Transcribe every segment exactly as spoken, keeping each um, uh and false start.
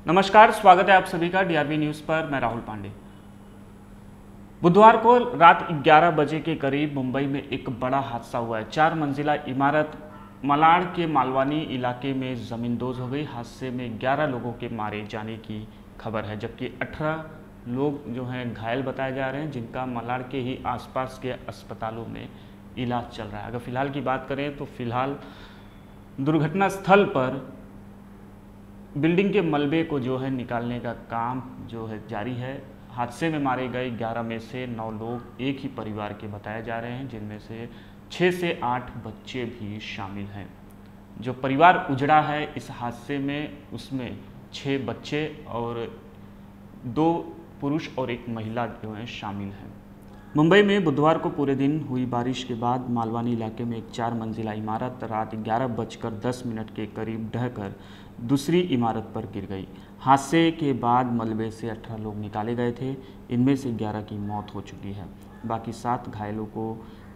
नमस्कार, स्वागत है आप सभी का डीआरबी न्यूज़ पर। मैं राहुल पांडे। बुधवार को रात ग्यारह बजे के करीब मुंबई में एक बड़ा हादसा हुआ है। चार मंजिला इमारत मलाड के मालवानी इलाके में ज़मींदोज़ हो गई। हादसे में ग्यारह लोगों के मारे जाने की खबर है, जबकि अठारह लोग जो हैं घायल बताए जा रहे हैं, जिनका मलाड के ही आसपास के अस्पतालों में इलाज चल रहा है। अगर फिलहाल की बात करें तो फिलहाल दुर्घटना स्थल पर बिल्डिंग के मलबे को जो है निकालने का काम जो है जारी है। हादसे में मारे गए ग्यारह में से नौ लोग एक ही परिवार के बताए जा रहे हैं, जिनमें से छः से आठ बच्चे भी शामिल हैं। जो परिवार उजड़ा है इस हादसे में, उसमें छः बच्चे और दो पुरुष और एक महिला जो है शामिल हैं। मुंबई में बुधवार को पूरे दिन हुई बारिश के बाद मालवानी इलाके में एक चार मंजिला इमारत रात ग्यारह बजकर दस मिनट के करीब ढहकर दूसरी इमारत पर गिर गई। हादसे के बाद मलबे से अठारह लोग निकाले गए थे। इनमें से ग्यारह की मौत हो चुकी है। बाकी सात घायलों को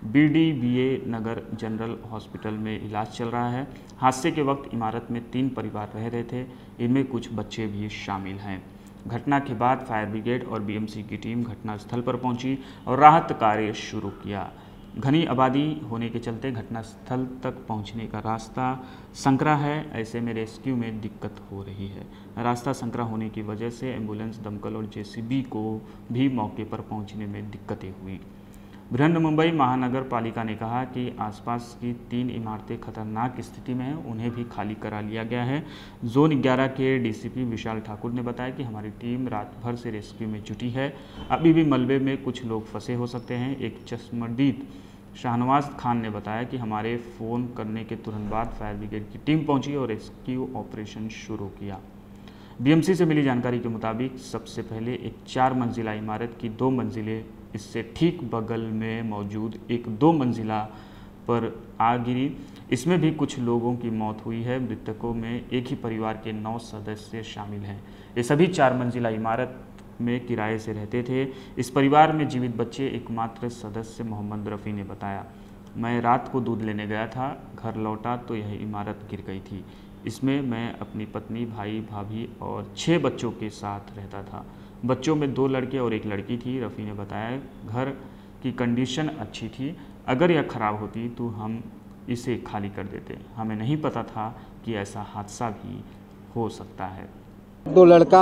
बीडीबीए नगर जनरल हॉस्पिटल में इलाज चल रहा है। हादसे के वक्त इमारत में तीन परिवार रह रहे थे। इनमें कुछ बच्चे भी शामिल हैं। घटना के बाद फायर ब्रिगेड और बीएमसी की टीम घटनास्थल पर पहुंची और राहत कार्य शुरू किया। घनी आबादी होने के चलते घटनास्थल तक पहुंचने का रास्ता संकरा है। ऐसे में रेस्क्यू में दिक्कत हो रही है। रास्ता संकरा होने की वजह से एम्बुलेंस, दमकल और जेसीबी को भी मौके पर पहुंचने में दिक्कतें हुई। बृहन मुंबई महानगर पालिका ने कहा कि आसपास की तीन इमारतें खतरनाक स्थिति में हैं, उन्हें भी खाली करा लिया गया है। जोन ग्यारह के डीसीपी विशाल ठाकुर ने बताया कि हमारी टीम रात भर से रेस्क्यू में जुटी है। अभी भी मलबे में कुछ लोग फंसे हो सकते हैं। एक चश्मदीद शाहनवाज खान ने बताया कि हमारे फ़ोन करने के तुरंत बाद फायर ब्रिगेड की टीम पहुंची और रेस्क्यू ऑपरेशन शुरू किया। बीएमसी से मिली जानकारी के मुताबिक सबसे पहले एक चार मंजिला इमारत की दो मंजिलें इससे ठीक बगल में मौजूद एक दो मंजिला पर आग गिरी। इसमें भी कुछ लोगों की मौत हुई है। मृतकों में एक ही परिवार के नौ सदस्य शामिल हैं। ये सभी चार मंजिला इमारत में किराए से रहते थे। इस परिवार में जीवित बच्चे एकमात्र सदस्य मोहम्मद रफ़ी ने बताया, मैं रात को दूध लेने गया था, घर लौटा तो यह इमारत गिर गई थी। इसमें मैं अपनी पत्नी, भाई, भाभी और छः बच्चों के साथ रहता था। बच्चों में दो लड़के और एक लड़की थी। रफ़ी ने बताया, घर की कंडीशन अच्छी थी। अगर यह ख़राब होती तो हम इसे खाली कर देते। हमें नहीं पता था कि ऐसा हादसा भी हो सकता है। दो लड़का,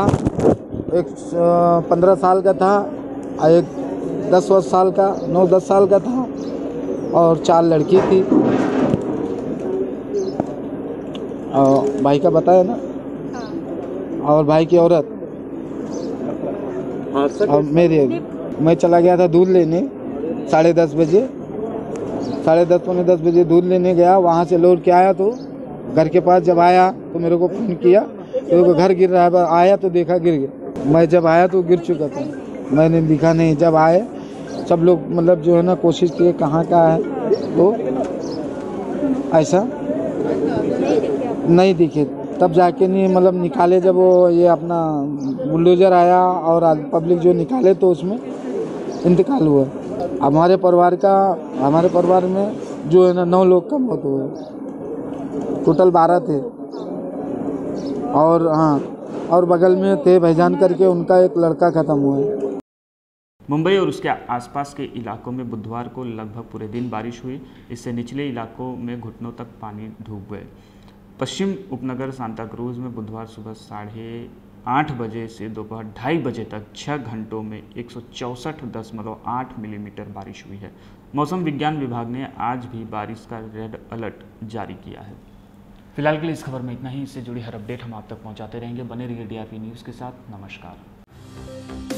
एक पंद्रह साल का था और एक दस वर्ष साल का नौ दस साल का था और चार लड़की थी। और भाई का बताया ना, और भाई की औरत। और मेरे मैं चला गया था दूध लेने साढ़े दस बजे साढ़े दस पौने दस बजे दूध लेने गया। वहाँ से लौट के आया तो घर के पास जब आया तो मेरे को फ़ोन किया तो घर गिर रहा है। आया तो देखा गिर गया। मैं जब आया तो गिर चुका था, मैंने दिखा नहीं। जब आए सब लोग मतलब जो है ना कोशिश किए कहाँ का है, तो ऐसा नहीं दिखे। तब जाके नहीं मतलब निकाले। जब वो ये अपना बुलडोजर आया और पब्लिक जो निकाले तो उसमें इंतकाल हुआ। हमारे परिवार का हमारे परिवार में जो है ना नौ लोग का मौत हुआ। टोटल बारह थे। और हाँ, और बगल में थे भाईजान करके, उनका एक लड़का ख़त्म हुआ है। मुंबई और उसके आसपास के इलाकों में बुधवार को लगभग पूरे दिन बारिश हुई। इससे निचले इलाकों में घुटनों तक पानी डूब गए। पश्चिम उपनगर सांता क्रूज में बुधवार सुबह साढ़े आठ बजे से दोपहर ढाई बजे तक छः घंटों में एक सौ चौंसठ दशमलव आठ मिलीमीटर बारिश हुई है। मौसम विज्ञान विभाग ने आज भी बारिश का रेड अलर्ट जारी किया है। फिलहाल के लिए इस खबर में इतना ही। इससे जुड़ी हर अपडेट हम आप तक पहुंचाते रहेंगे। बने रहिए डीआरबी न्यूज़ के साथ। नमस्कार।